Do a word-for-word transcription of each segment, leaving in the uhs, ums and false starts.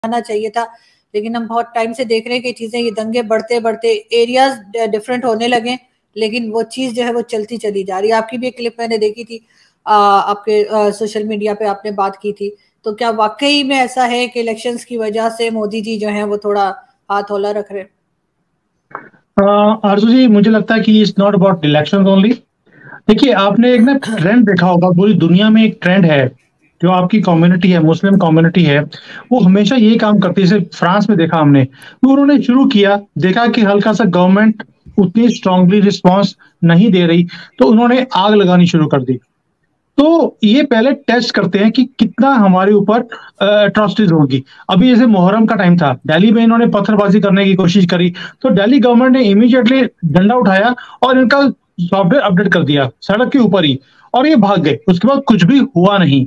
आना चाहिए था, लेकिन हम बहुत टाइम से देख रहे हैं कि चीजें ये दंगे बढ़ते बढ़ते एरियाज डिफरेंट होने लगे, लेकिन वो चीज जो है वो चलती चली जा रही है। आपकी भी एक क्लिप मैंने देखी थी, आ, आपके आ, सोशल मीडिया पे आपने बात की थी, तो क्या वाकई में ऐसा है कि इलेक्शंस की वजह से मोदी जी जो है वो थोड़ा हाथ हौला रख रहे हैं? आरजू जी, मुझे लगता है कि it's not about elections only. देखिए, आपने एक ना ट्रेंड देखा होगा, पूरी दुनिया में एक ट्रेंड है, जो आपकी कम्युनिटी है, मुस्लिम कम्युनिटी है, वो हमेशा यही काम करती है। जैसे फ्रांस में देखा हमने, तो उन्होंने शुरू किया, देखा कि हल्का सा गवर्नमेंट उतनी स्ट्रांगली रिस्पांस नहीं दे रही, तो उन्होंने आग लगानी शुरू कर दी। तो ये पहले टेस्ट करते हैं कि कितना हमारे ऊपर अट्रॉसिटीज होगी। अभी जैसे मुहर्रम का टाइम था, दिल्ली में इन्होंने पत्थरबाजी करने की कोशिश करी, तो दिल्ली गवर्नमेंट ने इमीडिएटली डंडा उठाया और इनका सॉफ्टवेयर अपडेट कर दिया सड़क के ऊपर ही, और ये भाग गए। उसके बाद कुछ भी हुआ नहीं।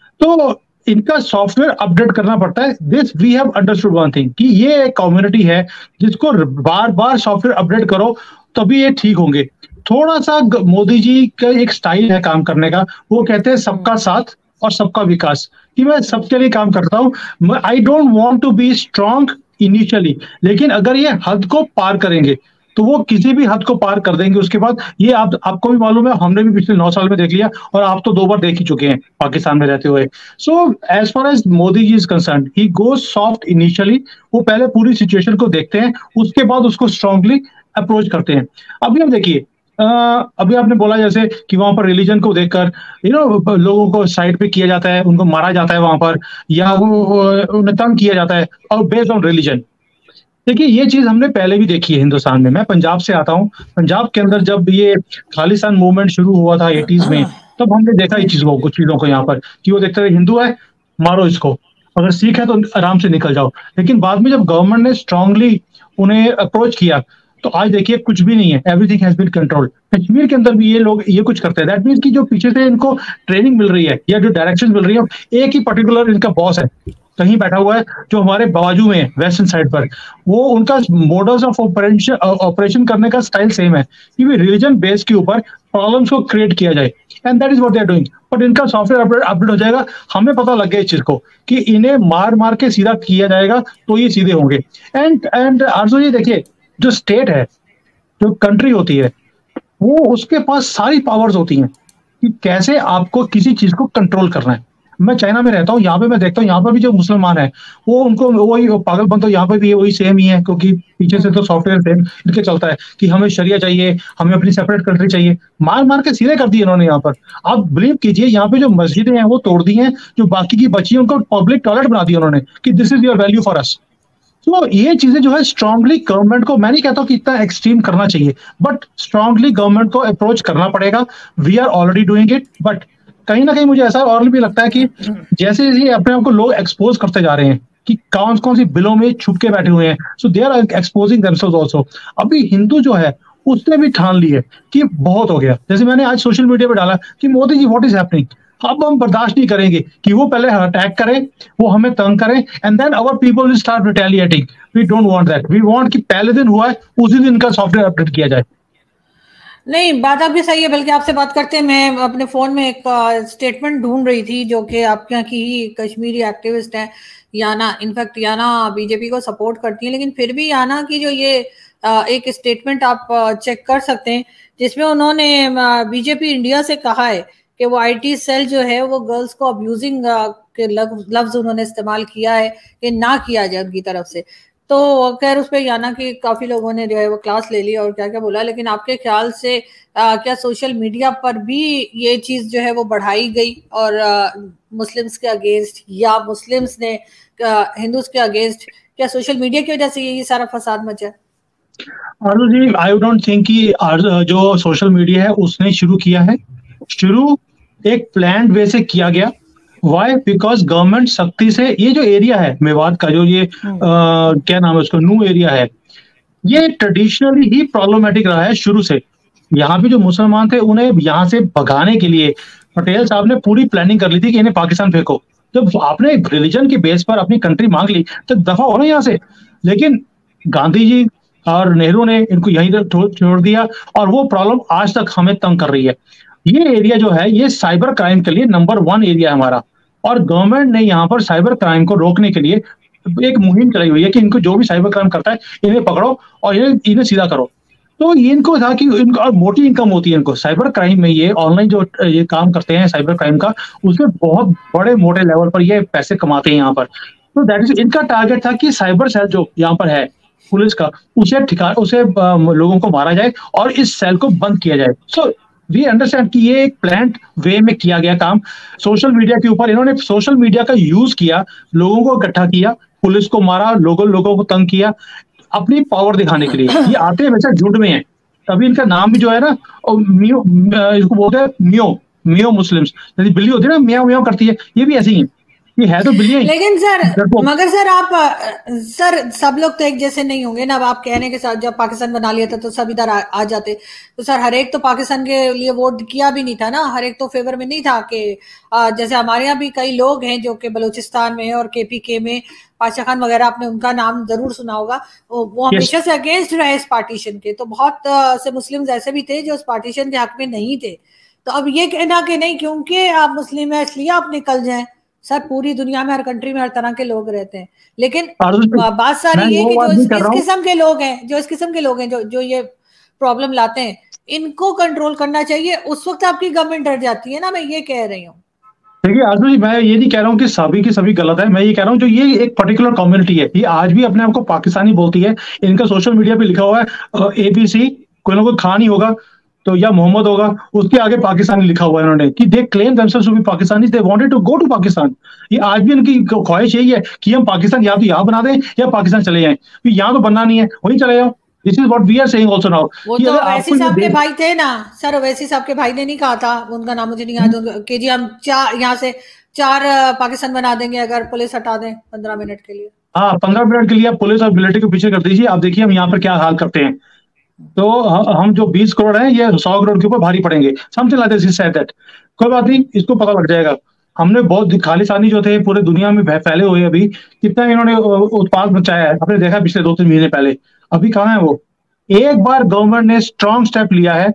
तो इनका सॉफ्टवेयर अपडेट करना पड़ता है। This we have understood one thing, कि ये एक कम्युनिटी है जिसको बार बार सॉफ्टवेयर अपडेट करो तभी ये ठीक होंगे। थोड़ा सा मोदी जी का एक स्टाइल है काम करने का, वो कहते हैं सबका साथ और सबका विकास, कि मैं सबके लिए काम करता हूँ। I don't want to be strong initially, लेकिन अगर ये हद को पार करेंगे तो वो किसी भी हद को पार कर देंगे। उसके बाद ये आप आपको भी मालूम है, हमने भी पिछले नौ साल में देख लिया, और आप तो दो बार देख ही चुके हैं पाकिस्तान में रहते हुए। So as far as Modi ji is concerned, he goes soft initially. वो पहले पूरी सिचुएशन को देखते हैं, उसके बाद उसको स्ट्रांगली अप्रोच करते हैं। अभी हम देखिए, Uh, अभी आपने बोला जैसे कि वहां पर रिलीजन को देखकर यू नो लोगों को साइड पे किया जाता है, उनको मारा जाता है वहां पर, या वो उन्हें तंग किया जाता है और बेस्ड ऑन रिलीजन। देखिए, ये चीज हमने पहले भी देखी है हिंदुस्तान में। मैं पंजाब से आता हूँ। पंजाब के अंदर जब ये खालिस्तान मूवमेंट शुरू हुआ था एटीज में, तब हमने देखा ये चीजों कुछ चीजों को यहाँ पर, कि वो देखते थे हिंदू है मारो इसको, अगर सिख है तो आराम से निकल जाओ। लेकिन बाद में जब गवर्नमेंट ने स्ट्रांगली उन्हें अप्रोच किया, तो आज देखिए कुछ भी नहीं है, everything has been controlled. Kashmir के अंदर भी ये लोग ये कुछ करते हैं। दैट मीन्स कि जो पीछे से इनको ट्रेनिंग मिल रही है या जो डायरेक्शन मिल रही है, एक ही पर्टिकुलर इनका बॉस है, कहीं बैठा हुआ है जो हमारे बाजू में है वेस्टर्न साइड पर, वो उनका मोडल्स ऑफ ऑपरेशन ऑपरेशन करने का स्टाइल सेम है, कि भी रिलीजन बेस के ऊपर प्रॉब्लम्स को क्रिएट किया जाए, and that is what they are doing. But इनका सॉफ्टवेयर अपडेट अपडेट हो जाएगा, हमें पता लग गया इस चीज को कि इन्हें मार मार के सीधा किया जाएगा, तो ये सीधे होंगे। एंड एंड आरजू ये देखिए, जो स्टेट है, जो कंट्री होती है, वो उसके पास सारी पावर्स होती हैं कि कैसे आपको किसी चीज को कंट्रोल करना है। मैं चाइना में रहता हूँ, यहाँ पे मैं देखता हूँ, यहाँ पर भी जो मुसलमान है, वो उनको वही पागलपन तो यहाँ पे भी वही सेम ही है, क्योंकि पीछे से तो सॉफ्टवेयर सेम इनके चलता है कि हमें शरिया चाहिए, हमें अपनी सेपरेट कंट्री चाहिए। मार मार के सीधे कर दिए इन्होंने यहाँ पर। आप बिलीव कीजिए, यहाँ पे जो मस्जिदें हैं वो तोड़ दी हैं, जो बाकी की बची है उनको पब्लिक टॉयलेट बना दिया उन्होंने, कि this is your value for us. तो ये चीजें जो है स्ट्रांगली गवर्नमेंट को, मैं नहीं कहता कि इतना एक्सट्रीम करना चाहिए, बट स्ट्रांगली गवर्नमेंट को अप्रोच करना पड़ेगा। We are already doing it, but कहीं ना कहीं मुझे ऐसा और भी लगता है कि जैसे जैसे अपने आप को लोग एक्सपोज करते जा रहे हैं कि कौन कौन सी बिलों में छुप के बैठे हुए हैं, so they are exposing themselves also. अभी हिंदू जो है उसने भी ठान ली है कि बहुत हो गया। जैसे मैंने आज सोशल मीडिया पे डाला कि Modi ji what is happening, अब हम बर्दाश्त नहीं करेंगे कि वो पहले अटैक करें, वो हमें तंग करें, and then our people will start retaliating. We don't want that. We want कि पहले दिन हुआ है उसी दिन का सॉफ्टवेयर अपडेट किया जाए। नहीं, बात आपकी सही है। बल्कि आपसे बात करते हैं, मैं अपने फोन में एक स्टेटमेंट ढूंढ रही थी, जो कि आपके यहाँ की ही कश्मीरी एक्टिविस्ट है याना। इनफैक्ट याना बीजेपी को सपोर्ट करती है, लेकिन फिर भी याना की जो ये आ, एक स्टेटमेंट आप चेक कर सकते हैं, जिसमें उन्होंने बीजेपी इंडिया से कहा है कि वो आईटी सेल जो है वो गर्ल्स को अब्यूजिंग के लफ्ज उन्होंने इस्तेमाल किया है कि ना किया जाए उनकी तरफ से। तो खैर उस पर याना की काफी लोगों ने जो है वो क्लास ले ली और क्या क्या बोला। लेकिन आपके ख्याल से आ, क्या सोशल मीडिया पर भी ये चीज जो है वो बढ़ाई गई और मुस्लिम्स के अगेंस्ट, या मुस्लिम्स ने हिंदूज के अगेंस्ट, क्या सोशल मीडिया की वजह से ये सारा फसाद मचा? आरजू जी, आई डोंट थिंक कि जो सोशल मीडिया है उसने शुरू किया है। शुरू एक प्लान वे से किया गया। वाई? बिकॉज गवर्नमेंट सख्ती से, ये जो एरिया है मेवात का, जो ये आ, क्या नाम है उसका, नू एरिया है, ये ट्रेडिशनली ही प्रॉब्लमेटिक रहा है शुरू से। यहाँ पे जो मुसलमान थे उन्हें यहाँ से भगाने के लिए पटेल साहब ने पूरी प्लानिंग कर ली थी कि इन्हें पाकिस्तान फेंको। जब आपने रिलीजन के बेस पर अपनी कंट्री मांग ली तो दफा हो ना यहाँ से। लेकिन गांधी जी और नेहरू ने इनको यहीं तक छोड़ दिया, और वो प्रॉब्लम आज तक हमें तंग कर रही है। ये एरिया जो है ये साइबर क्राइम के लिए नंबर वन एरिया है हमारा, और गवर्नमेंट ने यहाँ पर साइबर क्राइम को रोकने के लिए एक मुहिम चलाई हुई है कि इनको जो भी साइबर क्राइम करता है इन्हें पकड़ो और इन्हें इन्हें सीधा करो। तो ये इनको था कि इनको मोटी इनकम होती है, इनको साइबर क्राइम में, ये ऑनलाइन जो ये काम करते हैं साइबर क्राइम का, उसमें बहुत बड़े मोटे लेवल पर ये पैसे कमाते हैं यहाँ पर। तो दैट इज इनका टारगेट था कि साइबर सेल जो यहाँ पर है पुलिस का, उसे ठिका उसे लोगों को मारा जाए और इस सेल को बंद किया जाए। सो वी अंडरस्टैंड कि ये एक प्लान्ड वे में किया गया काम। सोशल मीडिया के ऊपर इन्होंने सोशल मीडिया का यूज किया, लोगों को इकट्ठा किया, पुलिस को मारा, लोगों लोगों को तंग किया अपनी पावर दिखाने के लिए। ये आते हैं वैसे झुंड में है, तभी इनका नाम भी जो है ना मियो, इसको बोलते हैं मियो मियो मुस्लिम्स। यदि बिल्ली होती है ना म्याऊ म्याऊ करती है, ये भी ऐसे ही है, ये है तो बिल्ली। लेकिन सर मगर सर आप सर सब लोग तो एक जैसे नहीं होंगे ना। अब आप कहने के साथ जब पाकिस्तान बना लिया था तो सब इधर आ, आ जाते, तो सर हर एक तो पाकिस्तान के लिए वोट किया भी नहीं था ना, हर एक तो फेवर में नहीं था कि जैसे हमारे यहाँ भी कई लोग हैं जो कि बलूचिस्तान में और केपीके में, पाशा खान वगैरह, आपने उनका नाम जरूर सुना होगा, वो हमेशा से अगेंस्ट रहे इस पार्टीशन के। तो बहुत से मुस्लिम ऐसे भी थे जो इस पार्टीशन के हक में नहीं थे। तो अब ये कहना कि नहीं क्योंकि आप मुस्लिम है इसलिए आप निकल जाएं, सर पूरी दुनिया में हर कंट्री में हर तरह के लोग रहते हैं। लेकिन बात सारी ये कि जो इस, इस किस्म के लोग हैं जो इस किस्म के लोग हैं जो जो ये प्रॉब्लम लाते हैं, इनको कंट्रोल करना चाहिए। उस वक्त आपकी गवर्नमेंट डर जाती है ना, मैं ये कह रही हूँ। देखिए आजू जी, मैं ये नहीं कह रहा हूँ कि सभी की सभी गलत है, मैं ये कह रहा हूँ जो ये एक पर्टिकुलर कम्युनिटी है, ये आज भी अपने आप को पाकिस्तानी बोलती है। इनका सोशल मीडिया पे लिखा हुआ है एबीसी, कोई ना कोई खान ही होगा तो या मोहम्मद होगा, उसके आगे पाकिस्तानी लिखा हुआ है उन्होंने कि they claim themselves to be Pakistanis, they wanted to go to Pakistan. ये आज भी उनकी ख्वाहिश यही है कि हम पाकिस्तान या तो यहाँ बना दें या पाकिस्तान चले जाएं, यहाँ तो बनना नहीं है, वहीं चले जाओ। This is what we are saying also now. वो तो वैसी साहब के भाई थे ना सर, वैसी साहब के भाई ने नहीं कहा था, उनका नाम मुझे नहीं याद, कि जी हम चार यहाँ से चार पाकिस्तान बना देंगे अगर पुलिस हटा दें पंद्रह मिनट के लिए। हाँ, पंद्रह मिनट के लिए पुलिस और मिलिट्री को पीछे कर दीजिए। आप देखिए हम यहाँ पर क्या हाल करते हैं। तो हम जो बीस करोड़ हैं ये सौ करोड़ के ऊपर भारी पड़ेंगे, समथिंग लाइक दिस। कोई बात नहीं, इसको पता लग जाएगा। हमने बहुत खालिस्तानी जो थे पूरे दुनिया में फैले हुए, अभी कितना इन्होंने उत्पाद मचाया है, आपने देखा पिछले दो तीन महीने पहले। अभी कहाँ है वो? एक बार गवर्नमेंट ने स्ट्रॉन्ग स्टेप लिया है,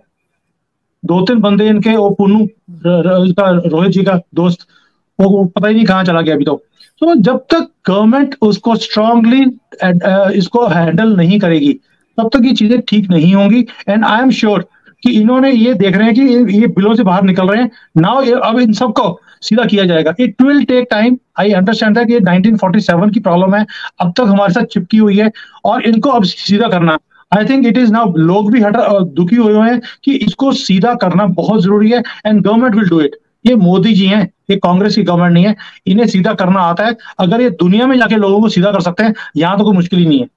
दो तीन बंदे इनके, वो पुन्नू रोहित जी का दोस्त, वो पता ही नहीं कहाँ चला गया अभी तो। तो जब तक गवर्नमेंट उसको स्ट्रांगली इसको हैंडल नहीं करेगी तब तक ये चीजें ठीक नहीं होंगी। एंड आई एम श्योर कि इन्होंने ये देख रहे हैं कि ये बिलों से बाहर निकल रहे हैं नाउ, अब इन सबको सीधा किया जाएगा। It will take time, I understand that. ये नाइनटीन फोर्टी सेवन की प्रॉब्लम है, अब तक हमारे साथ चिपकी हुई है और इनको अब सीधा करना, I think it is now. लोग भी हटा दुखी हुए हैं कि इसको सीधा करना बहुत जरूरी है and government will do it. ये मोदी जी हैं, ये कांग्रेस की गवर्नमेंट नहीं है, इन्हें सीधा करना आता है। अगर ये दुनिया में जाके लोगों को सीधा कर सकते हैं, यहाँ तो कोई मुश्किल ही नहीं है।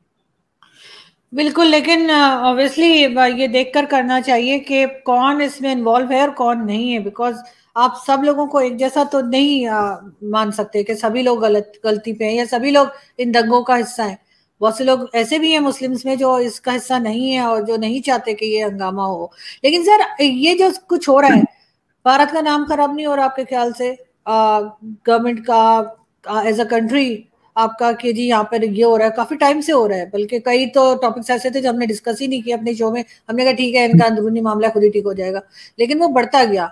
बिल्कुल, लेकिन ऑब्वियसली ये देखकर करना चाहिए कि कौन इसमें इन्वॉल्व है और कौन नहीं है, बिकॉज आप सब लोगों को एक जैसा तो नहीं आ, मान सकते कि सभी लोग गलत गलती पे हैं या सभी लोग इन दंगों का हिस्सा है। बहुत से लोग ऐसे भी हैं मुस्लिम्स में जो इसका हिस्सा नहीं है और जो नहीं चाहते कि ये हंगामा हो। लेकिन सर ये जो कुछ हो रहा है, भारत का नाम खराब नहीं हो रहा आपके ख्याल से गवर्नमेंट का एज अ कंट्री आपका, कि जी यहाँ पर ये हो रहा है, काफी टाइम से हो रहा है, बल्कि कई तो टॉपिक्स ऐसे थे जो हमने डिस्कस ही नहीं किए अपने शो में। हमने कहा ठीक है इनका अंदरूनी मामला खुद ही ठीक हो जाएगा, लेकिन वो बढ़ता गया।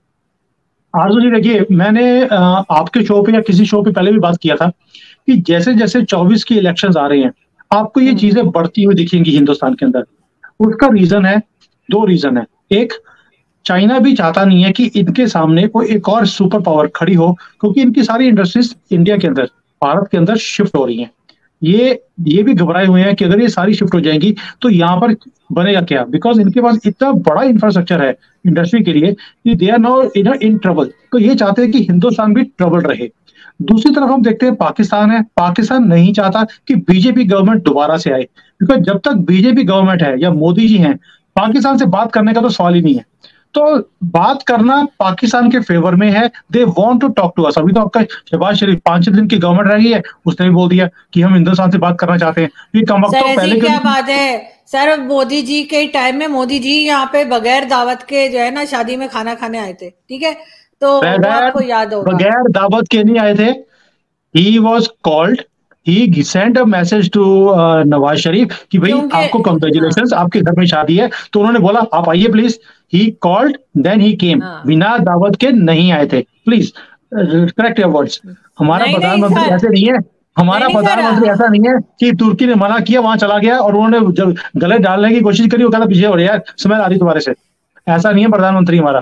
आरजू जी देखिए, मैंने आपके शो पे या किसी शो पे पहले भी बात किया था कि जैसे जैसे चौबीस की इलेक्शंस आ रही हैं आपको ये चीजें बढ़ती हुई दिखेंगी हिंदुस्तान के अंदर। उसका रीजन है, दो रीजन है। एक, चाइना भी चाहता नहीं है कि इनके सामने कोई एक और सुपर पावर खड़ी हो, क्योंकि इनकी सारी इंडस्ट्रीज इंडिया के अंदर, भारत के अंदर शिफ्ट हो रही हैं। ये ये भी घबराए हुए हैं कि अगर ये सारी शिफ्ट हो जाएंगी तो यहाँ पर बनेगा क्या, बिकॉज इनके पास इतना बड़ा इंफ्रास्ट्रक्चर है इंडस्ट्री के लिए कि they are now in in trouble. तो ये चाहते हैं कि हिंदुस्तान भी ट्रबल रहे। दूसरी तरफ हम देखते हैं पाकिस्तान है, पाकिस्तान नहीं चाहता कि बीजेपी गवर्नमेंट दोबारा से आए, बिकॉज जब तक बीजेपी गवर्नमेंट है या मोदी जी हैं, पाकिस्तान से बात करने का तो सवाल ही नहीं है। तो बात करना पाकिस्तान के फेवर में है, they want to talk to us. अभी तो आपका शहबाज शरीफ पांच छह दिन की गवर्नमेंट रही है, उसने भी बोल दिया कि हम हिंदुस्तान से बात करना चाहते हैं। ये कम वक्त तो पहले क्या बात है सर, मोदी जी के टाइम में मोदी जी यहाँ पे बगैर दावत के जो है ना शादी में खाना खाने आए थे, ठीक है, तो आपको याद होगा। बगैर दावत के नहीं आए थे, he was called, he send a message to Nawaz Sharif कि भाई आपको कंग्रेचुलेशंस, आपके घर में शादी है, तो उन्होंने बोला आप आइए please. He called then he came, बिना दावत के नहीं आए थे। Please correct your words. हमारा प्रधानमंत्री ऐसे नहीं है हमारा प्रधानमंत्री ऐसा नहीं है कि तुर्की ने मना किया वहां चला गया और उन्होंने जब गले डालने की कोशिश करी वो कहता पीछे हो रही यार स्मेल आ रही तुम्हारे से। ऐसा नहीं है प्रधानमंत्री हमारा।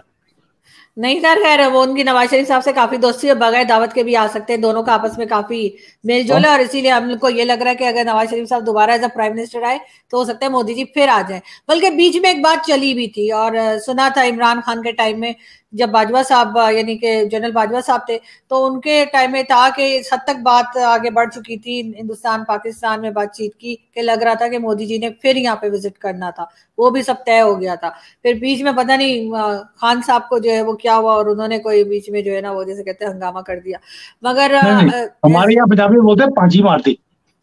नहीं सर, खैर वो उनकी नवाज शरीफ साहब से काफी दोस्ती है, बगैर दावत के भी आ सकते हैं, दोनों का आपस में काफी मेलजोल है, और इसीलिए हम लोग को ये लग रहा है कि अगर नवाज शरीफ साहब दोबारा एज अ प्राइम मिनिस्टर आए तो हो सकता है मोदी जी फिर आ जाए। बल्कि बीच में एक बात चली भी थी और सुना था इमरान खान के टाइम में, जब बाजवा साहब यानी कि जनरल बाजवा साहब थे, तो उनके टाइम में था कि इस हद तक बात आगे बढ़ चुकी थी हिंदुस्तान पाकिस्तान में बातचीत की कि लग रहा था कि मोदी जी ने फिर यहाँ पे विजिट करना था, वो भी सब तय हो गया था। फिर बीच में पता नहीं खान साहब को जो है वो क्या हुआ और उन्होंने कोई बीच में जो है ना वो जैसे कहते हैं हंगामा कर दिया। मगर हमारे यहाँ पंजाबी बोलते हैं पांची मारती,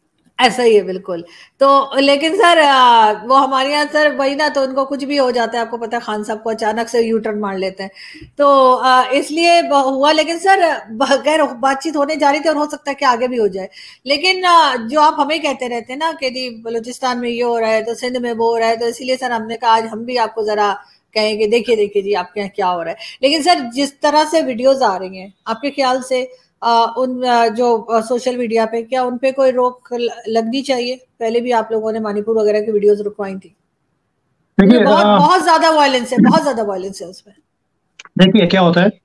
ऐसा ही है बिल्कुल। तो लेकिन सर वो हमारे यहाँ सर वही ना, तो उनको कुछ भी हो जाता है, आपको पता है खान साहब को अचानक से यू टर्न मार लेते हैं, तो इसलिए हुआ। लेकिन सर खैर बातचीत होने जा रही थी और हो सकता है कि आगे भी हो जाए। लेकिन जो आप हमें कहते रहते हैं ना कि जी बलूचिस्तान में ये हो रहा है तो सिंध में वो हो रहा है, तो इसीलिए सर हमने कहा आज हम भी आपको जरा कहेंगे देखिए देखिए जी आपके यहाँ क्या हो रहा है। लेकिन सर जिस तरह से वीडियोज आ रही हैं, आपके ख्याल से आ, उन आ, जो सोशल मीडिया पे क्या उन पे कोई रोक लगनी चाहिए? पहले भी आप लोगों ने मणिपुर वगैरह की वीडियोस रुकवाई थी, देखिए बहुत बहुत ज्यादा वायलेंस है, बहुत ज्यादा वायलेंस है उसमें। देखिए क्या होता है,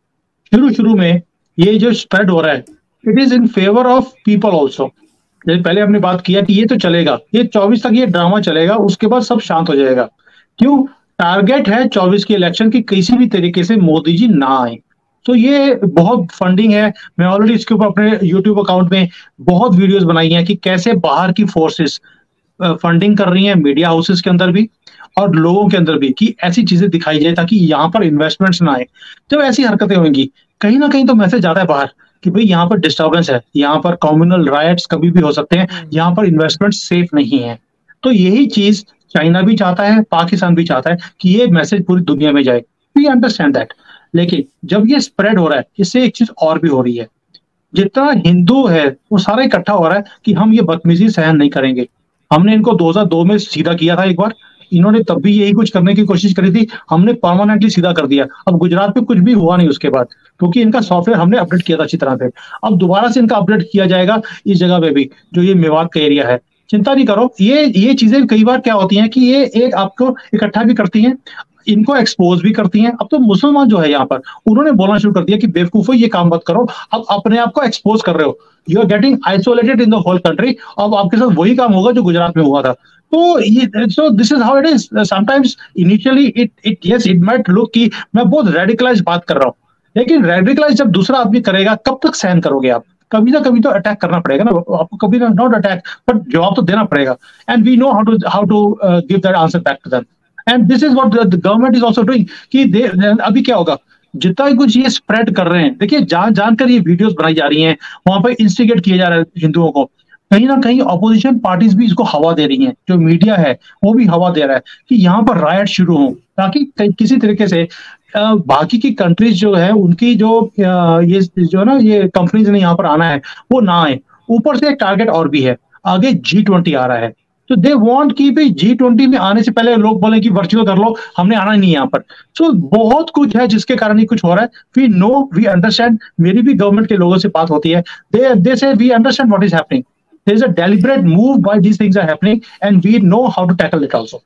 शुरू शुरू में ये जो स्प्रेड हो रहा है it is in favour of people also. जैसे पहले हमने बात किया कि ये तो चलेगा, ये चौबीस तक ये ड्रामा चलेगा, उसके बाद सब शांत हो जाएगा। क्यों? टारगेट है चौबीस की इलेक्शन की किसी भी तरीके से मोदी जी ना आए। तो ये बहुत फंडिंग है। मैं ऑलरेडी इसके ऊपर अपने यूट्यूब अकाउंट में बहुत वीडियोस बनाई हैं कि कैसे बाहर की फोर्सेस फंडिंग कर रही हैं, मीडिया हाउसेस के अंदर भी और लोगों के अंदर भी, कि ऐसी चीजें दिखाई जाए ताकि यहाँ पर इन्वेस्टमेंट्स ना आए। जब ऐसी हरकतें होंगी कहीं ना कहीं तो मैसेज जाता है बाहर कि भाई यहाँ पर डिस्टर्बेंस है, यहाँ पर कम्युनल राइट्स कभी भी हो सकते हैं, यहाँ पर इन्वेस्टमेंट सेफ नहीं है। तो यही चीज चाइना भी चाहता है, पाकिस्तान भी चाहता है कि ये मैसेज पूरी दुनिया में जाए। We understand that. लेकिन जब ये स्प्रेड हो रहा है इससे एक चीज और भी हो रही है, जितना हिंदू है वो सारा इकट्ठा हो रहा है कि हम ये बदतमीजी सहन नहीं करेंगे। हमने इनको दो हज़ार दो में सीधा किया था एक बार, इन्होंने तब भी यही कुछ करने की कोशिश करी थी, हमने परमानेंटली सीधा कर दिया। अब गुजरात में कुछ भी हुआ नहीं उसके बाद, क्योंकि इनका सॉफ्टवेयर हमने अपडेट किया था अच्छी तरह से। अब दोबारा से इनका अपडेट किया जाएगा इस जगह पे भी, जो ये मेवात का एरिया है। चिंता नहीं करो, ये ये चीजें कई बार क्या होती हैं कि ये एक आपको इकट्ठा भी करती हैं, इनको एक्सपोज भी करती हैं। अब तो मुसलमान जो है यहाँ पर उन्होंने बोलना शुरू कर दिया कि बेवकूफो ये काम मत करो, अब अपने आप को एक्सपोज कर रहे हो, you are getting isolated in the whole country. अब आपके साथ वही काम होगा जो गुजरात में हुआ था। तो ये so this is how it is. Sometimes initially it it yes it might look कि मैं बहुत रेडिकलाइज बात कर रहा हूँ, लेकिन रेडिकलाइज जब दूसरा आदमी करेगा कब तक सहन करोगे आप? कभी ना कभी तो अटैक करना पड़ेगा ना आपको, कभी ना नॉट अटैक बट जवाब तो देना पड़ेगा। And we know how to how to give that answer back to them. And this is what the government is also doing कि दे अभी क्या होगा जितना कुछ ये स्प्रेड कर रहे हैं, देखिए जान जानकर ये वीडियोस बनाई जा रही हैं, वहां पर इंस्टिगेट किया जा रहा है हिंदुओं को, कहीं ना कहीं ऑपोजिशन पार्टीज भी इसको हवा दे रही हैं, जो मीडिया है वो भी हवा दे रहा है कि यहाँ पर रायट शुरू हो, ताकि किसी तरीके से बाकी की कंट्रीज जो है उनकी जो ये जो ना ये कंपनीज ने यहाँ पर आना है वो ना आए। ऊपर से एक टारगेट और भी है, आगे जी ट्वेंटी आ रहा है, तो दे वांट कि भाई जी ट्वेंटी में आने से पहले लोग बोले कि वर्चुअल कर लो, हमने आना नहीं यहाँ पर। सो so, बहुत कुछ है जिसके कारण ही कुछ हो रहा है। वी नो, वी अंडरस्टैंड, मेरी भी गवर्नमेंट के लोगों से बात होती है, they they say we understand what is happening, there is a deliberate move why these things are happening and we know how to tackle it also.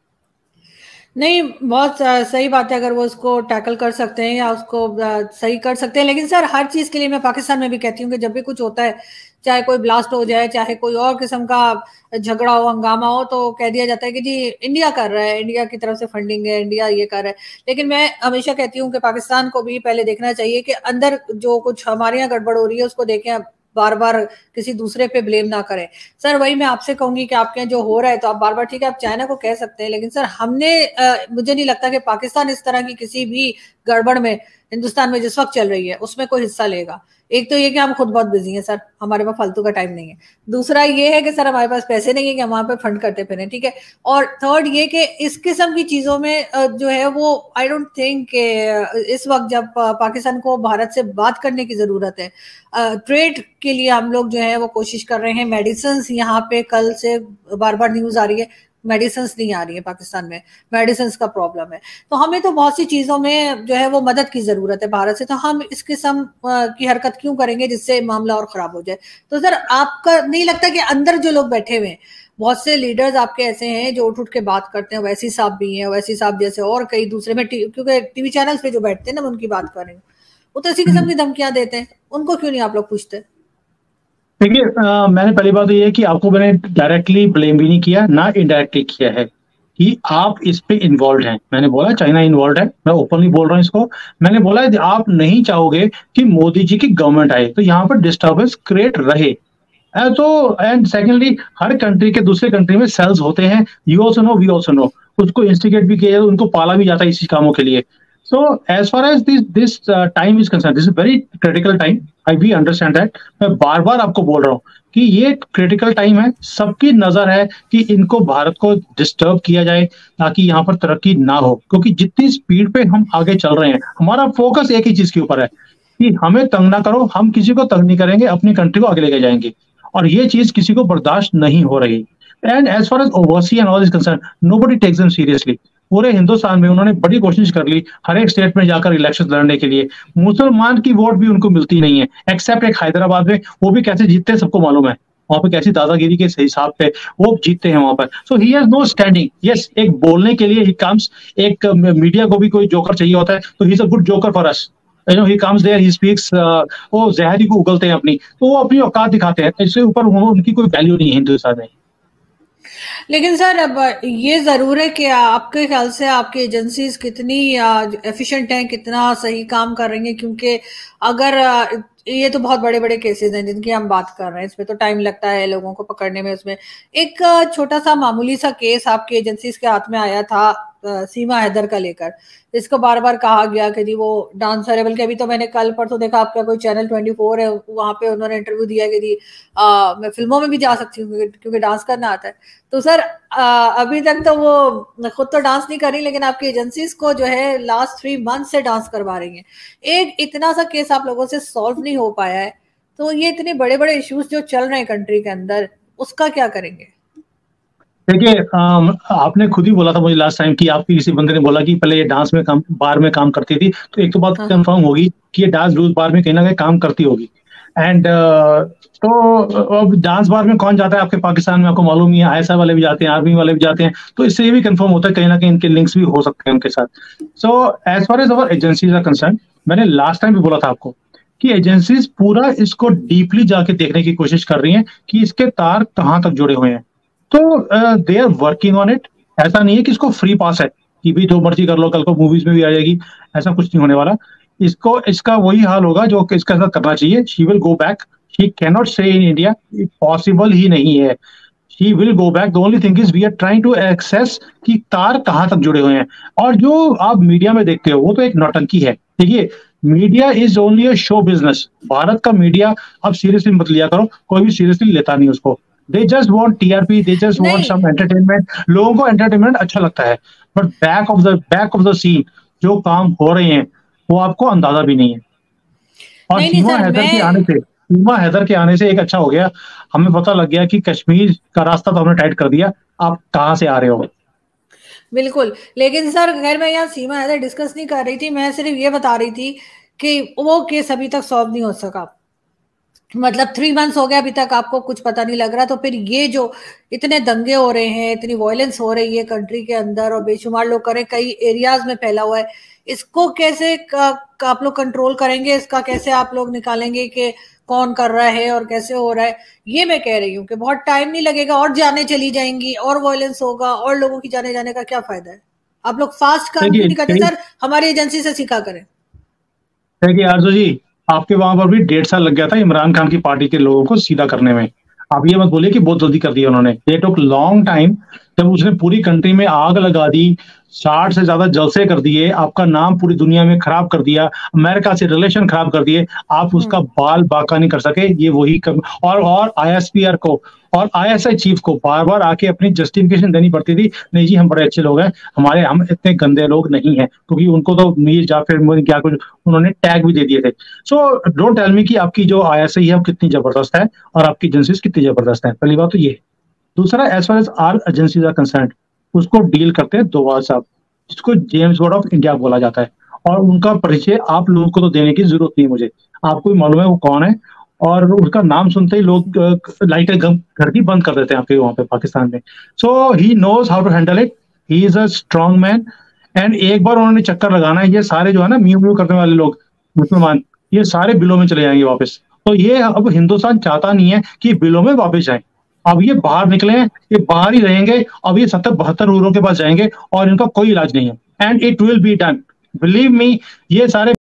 नहीं, बहुत सही बात है अगर वो उसको टैकल कर सकते हैं या उसको सही कर सकते हैं। लेकिन सर हर चीज के लिए मैं पाकिस्तान में भी कहती हूँ कि जब भी कुछ होता है, चाहे कोई ब्लास्ट हो जाए, चाहे कोई और किस्म का झगड़ा हो, हंगामा हो, तो कह दिया जाता है कि जी इंडिया कर रहा है, इंडिया की तरफ से फंडिंग है, इंडिया ये कर रहा है। लेकिन मैं हमेशा कहती हूँ कि पाकिस्तान को भी पहले देखना चाहिए कि अंदर जो कुछ हमारे यहाँ गड़बड़ हो रही है उसको देखें, बार बार किसी दूसरे पे ब्लेम ना करें। सर वही मैं आपसे कहूंगी कि आपके यहाँ जो हो रहा है तो आप बार बार ठीक है आप चाइना को कह सकते हैं, लेकिन सर हमने आ, मुझे नहीं लगता कि पाकिस्तान इस तरह की किसी भी गड़बड़ में हिंदुस्तान में जिस वक्त चल रही है उसमें कोई हिस्सा लेगा। एक तो ये कि हम खुद बहुत बिजी हैं सर, हमारे पास फालतू का टाइम नहीं है। दूसरा ये है कि सर हमारे पास पैसे नहीं है कि हम वहां पे फंड करते फिरें, ठीक है। और थर्ड ये कि इस किस्म की चीजों में जो है वो आई डोंट थिंक इस वक्त जब पाकिस्तान को भारत से बात करने की जरूरत है, ट्रेड के लिए हम लोग जो है वो कोशिश कर रहे हैं, मेडिसिन यहाँ पे कल से बार बार न्यूज आ रही है, मेडिसिन नहीं आ रही है पाकिस्तान में, मेडिसिन का प्रॉब्लम है, तो हमें तो बहुत सी चीजों में जो है वो मदद की जरूरत है भारत से, तो हम इस किस्म की हरकत क्यों करेंगे जिससे मामला और खराब हो जाए। तो सर आपका नहीं लगता कि अंदर जो लोग बैठे हुए हैं, बहुत से लीडर्स आपके ऐसे हैं जो उठ उठ के बात करते हैं, वैसी साहब भी हैं, वैसी साहब जैसे और कई दूसरे में, क्योंकि टीवी चैनल्स पे जो बैठते हैं ना, उनकी बात कर रही हूँ, वो तो इसी किस्म की धमकियां देते हैं, उनको क्यों नहीं आप लोग पूछते? देखिए, मैंने पहली बात तो ये है कि आपको मैंने डायरेक्टली ब्लेम भी नहीं किया, ना इनडायरेक्टली किया है कि आप इस पे इन्वॉल्व हैं। मैंने बोला चाइना इन्वॉल्व है, मैं ओपनली बोल रहा हूँ इसको। मैंने बोला आप नहीं चाहोगे कि मोदी जी की गवर्नमेंट आए, तो यहाँ पर डिस्टर्बेंस क्रिएट रहे। तो एंड सेकेंडली, हर कंट्री के दूसरे कंट्री में सेल्स होते हैं, you also know we also know, उसको इंस्टिगेट भी किया, उनको पाला भी जाता है इसी कामों के लिए। So as far as this this uh, time is concerned, this is very critical time. I we understand that. मैं बार बार आपको बोल रहा हूँ कि ये क्रिटिकल टाइम है, सबकी नजर है कि इनको भारत को डिस्टर्ब किया जाए ताकि यहाँ पर तरक्की ना हो, क्योंकि जितनी स्पीड पे हम आगे चल रहे हैं, हमारा फोकस एक ही चीज के ऊपर है कि हमें तंग ना करो, हम किसी को तंग नहीं करेंगे, अपनी कंट्री को आगे लेके जाएंगे, और ये चीज किसी को बर्दाश्त नहीं हो रही। And as far as oversea and all is concern, nobody takes them seriously. पूरे हिंदुस्तान में उन्होंने बड़ी कोशिश कर ली हर एक स्टेट में जाकर इलेक्शन लड़ने के लिए, मुसलमान की वोट भी उनको मिलती नहीं है, एक्सेप्ट एक हैदराबाद में, वो भी कैसे जीतते हैं सबको मालूम है, वहां पे कैसी दादागिरी के हिसाब पे वो जीतते हैं वहां पर। So he has no standing. Yes, एक बोलने के लिए ही कम्स, एक मीडिया को भी कोई जोकर चाहिए होता है, तो he is a good joker for us. You know, he comes there, he speaks, uh, वो जहरी को उगलते हैं अपनी, तो वो अपनी औकात दिखाते हैं, इससे ऊपर उनकी कोई वैल्यू नहीं है हिंदुस्तान में। लेकिन सर अब ये जरूर है कि आपके ख्याल से आपकी एजेंसीज कितनी एफिशिएंट हैं, कितना सही काम कर रही हैं, क्योंकि अगर ये तो बहुत बड़े बड़े केसेस हैं जिनकी हम बात कर रहे हैं, इसमें तो टाइम लगता है लोगों को पकड़ने में। उसमें एक छोटा सा मामूली सा केस आपकी एजेंसीज के हाथ में आया था सीमा हैदर का लेकर, इसको बार बार कहा गया कि जी वो डांसर है, बल्कि अभी तो मैंने कल परसों देखा आपका कोई चैनल ट्वेंटी फोर है, वहां पे उन्होंने इंटरव्यू दिया कि जी आ, मैं फिल्मों में भी जा सकती हूँ क्योंकि डांस करना आता है। तो सर आ, अभी तक तो वो खुद तो डांस नहीं कर रही, लेकिन आपकी एजेंसीज को जो है लास्ट थ्री मंथ से डांस करवा रही हैं। एक इतना सा केस आप लोगों से सॉल्व नहीं हो पाया है, तो ये इतने बड़े बड़े इश्यूज जो चल रहे हैं कंट्री के अंदर, उसका क्या करेंगे? देखिए, आपने खुद ही बोला था मुझे लास्ट टाइम कि आपकी किसी बंदे ने बोला कि पहले ये डांस में काम, बार में काम करती थी, तो एक तो बात कंफर्म हाँ। होगी कि ये डांस रूज बार में कहीं ना कहीं काम करती होगी। एंड uh, तो अब डांस बार में कौन जाता है आपके पाकिस्तान में, आपको मालूम ही है, आई एस आई वाले भी जाते हैं, आर्मी वाले भी जाते हैं, तो इससे ये भी कंफर्म होता है कहीं ना कहीं इनके लिंक्स भी हो सकते हैं उनके साथ। So as far as our agencies are concern, मैंने लास्ट टाइम भी बोला था आपको कि एजेंसीज पूरा इसको डीपली जाके देखने की कोशिश कर रही हैं कि इसके तार कहाँ तक जुड़े हुए हैं, तो they are working on it. ऐसा नहीं है कि इसको फ्री पास है कि भी जो मर्जी कर लो, कल को मूवीज में भी आ जाएगी, ऐसा कुछ नहीं होने वाला। इसको इसका वही हाल होगा जो इसका साथ करना चाहिए। She will go back, she can not stay in India, possible ही नहीं है। She will go back, the only thing is we are trying to access कि तार कहाँ तक जुड़े हुए हैं। और जो आप मीडिया में देखते हो वो तो एक नौटंकी है। देखिए, media is only a show business. Bharat का मीडिया अब सीरियसली मत लिया करो, कोई भी सीरियसली लेता नहीं उसको। They just want T R P, they just want some entertainment. लोगों को एंटरटेनमेंट अच्छा लगता है, but back of the back of the scene जो काम हो रहे हैं वो आपको अंदाजा भी नहीं है। और सीमा हैदर के आने से सीमा हैदर के आने से एक अच्छा हो गया, हमें पता लग गया कि कश्मीर का रास्ता तो हमने टाइट कर दिया, आप कहाँ से आ रहे हो। बिल्कुल, लेकिन सर खैर मैं यहाँ सीमा हैदर डिस्कस नहीं कर रही थी, मैं सिर्फ ये बता रही थी कि वो केस अभी तक सॉल्व नहीं हो सका। मतलब थ्री मंथ्स हो गया, अभी तक आपको कुछ पता नहीं लग रहा, तो फिर ये जो इतने दंगे हो रहे हैं, इतनी वायलेंस हो रही है कंट्री के अंदर और बेशुमार लोग करें, कई एरियाज में फैला हुआ है, इसको कैसे आप लोग कंट्रोल करेंगे? इसका कैसे आप लोग निकालेंगे कि कौन कर रहा है और कैसे हो रहा है? ये मैं कह रही हूँ कि बहुत टाइम नहीं लगेगा, और जाने चली जाएंगी और वायलेंस होगा और लोगों की जाने जाने का क्या फायदा है? आप लोग फास्ट काम क्यों नहीं करते सर? हमारी एजेंसी से सीखा करें। देखिए आरजू जी, आपके वहां पर भी डेढ़ साल लग गया था इमरान खान की पार्टी के लोगों को सीधा करने में। आप ये मत बोलिए कि बहुत जल्दी कर दिया उन्होंने, दे टुक लॉन्ग टाइम। जब उसने पूरी कंट्री में आग लगा दी, साठ से ज्यादा जलसे कर दिए, आपका नाम पूरी दुनिया में खराब कर दिया, अमेरिका से रिलेशन खराब कर दिए, आप उसका बाल बाका नहीं कर सके। ये वही कर, और और आई एस पी आर को और आई एस आई चीफ को बार बार आके अपनी जस्टिफिकेशन देनी पड़ती थी, नहीं जी हम बड़े अच्छे लोग हैं, हमारे हम इतने गंदे लोग नहीं हैं, क्योंकि उनको तो मीर जाफर क्या कुछ उन्होंने टैग भी दे दिए थे। सो डोंट टेल मी कि आपकी जो आई एस आई है वो कितनी जबरदस्त है और आपकी एजेंसीज कितनी जबरदस्त है। पहली बात तो ये। दूसरा as far as all agencies are concerned, उसको डील करते हैं डोभाल साहब, जिसको जेम्स बॉन्ड ऑफ इंडिया बोला जाता है, और उनका परिचय आप लोगों को तो देने की ज़रूरत नहीं है मुझे। आपको भी मालूम है वो कौन है, और उसका नाम सुनते ही लोग अ, लाइटें गम घर की बंद कर देते हैं आपके वहाँ पे पाकिस्तान में। So he knows how to handle it, he is a strong man, and एक बार उन्होंने चक्कर लगाना है, ये सारे जो है ना म्यू-म्यू करने वाले लोग, मुसलमान, ये सारे बिलों में चले जाएँगे वापस। तो ये अब हिंदुस्तान चाहता नहीं है कि बिलों में वापस जाएँ। अब ये बाहर निकले हैं, ये बाहर ही रहेंगे, अब ये सत्तर बहत्तर हूरों के पास जाएँगे और इनका कोई इलाज नहीं है, and it will be done. Believe me, ये सारे